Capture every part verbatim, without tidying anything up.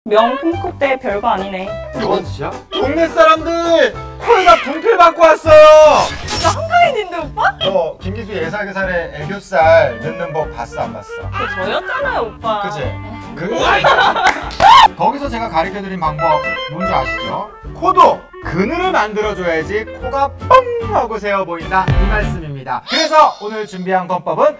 명품 콧대 별거 아니네. 이건 진짜? 동네 사람들 코에다 분필 받고 왔어. 진짜 한가인인데 오빠? 너 김기수 예사교살의 애교살 넣는 법 봤어 안 봤어? 그 저였잖아요 오빠. 그치? 그 거기서 제가 가르쳐드린 방법 뭔지 아시죠? 코도 그늘을 만들어줘야지 코가 뻥 하고 세워 보인다 이 말씀입니다. 그래서 오늘 준비한 건법은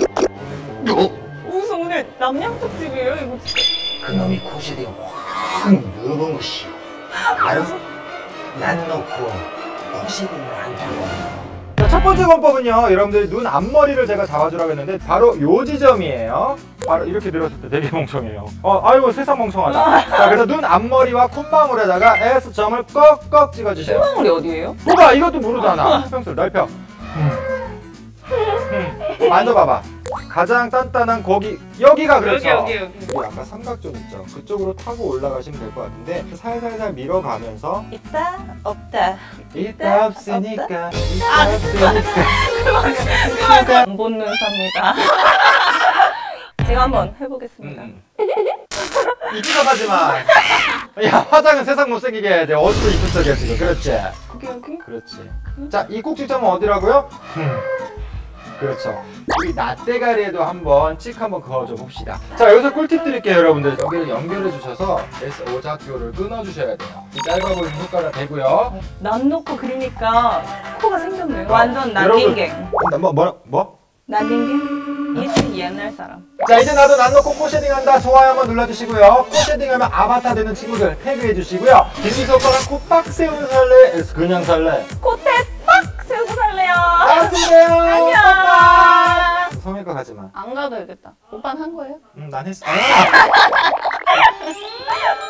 무슨 오늘 남양 특집이에요 이거 진짜. 그놈이 코시대에 확 넣어본 것이오. 알아서 난 놓고 코시대를 안 타고. 자, 첫 번째 건법은요, 여러분들 눈 앞머리를 제가 잡아주라고 했는데 바로 요 지점이에요. 바로 이렇게 들었을 때 되게 멍청해요. 어, 아이고 세상 멍청하다. 자, 그래서 눈 앞머리와 콧망울에다가 S점을 꺽꺽 찍어주세요. 콧망울이 어디예요? 뭐가 이것도 모르잖아. 평소 넓혀. 음. 음. 만져봐봐. 가장 단단한 거기 여기가 그렇죠. 여기 여기 여기. 여기 아까 삼각존 있죠. 그쪽으로 타고 올라가시면 될 것 같은데 살살살 밀어가면서 있다 없다. 있다 없으니까 있다 아, 없으니까 안 본 눈사입니다. 제가 한번 해보겠습니다. 음. 이쁘다 하지마. 야 화장은 세상 못생기게 해야 돼. 어디서 이쁜 척이야 지금. 그렇지. 여기 여기. 그렇지. 자, 이 꼭지점은 어디라고요? 음. 그렇죠. 우리 낫대가리에도 한번 칙 한번 그어줘 봅시다. 자, 여기서 꿀팁 드릴게요, 여러분들. 여기를 연결해 주셔서 에스 오작교를 끊어 주셔야 돼요. 이 짧아 보이는 손가락 대고요. 난 놓고 그리니까 코가 생겼네요. 완전 난닝갱. 뭐, 뭐, 뭐? 난닝갱? 이 옛날 사람. 자, 이제 나도 난 놓고 코쉐딩 한다. 좋아요 한번 눌러주시고요. 코쉐딩 하면 아바타 되는 친구들 태그해 주시고요. 김기수 오빠랑 코 빡 세우는 살래? 에스 그냥 살래? 코테 빡 세우고 살래요. 안녕하세요. 안녕. 성의과 가지 마. 안 가도 되겠다. 오빠는 한 거예요? 응, 난 했어.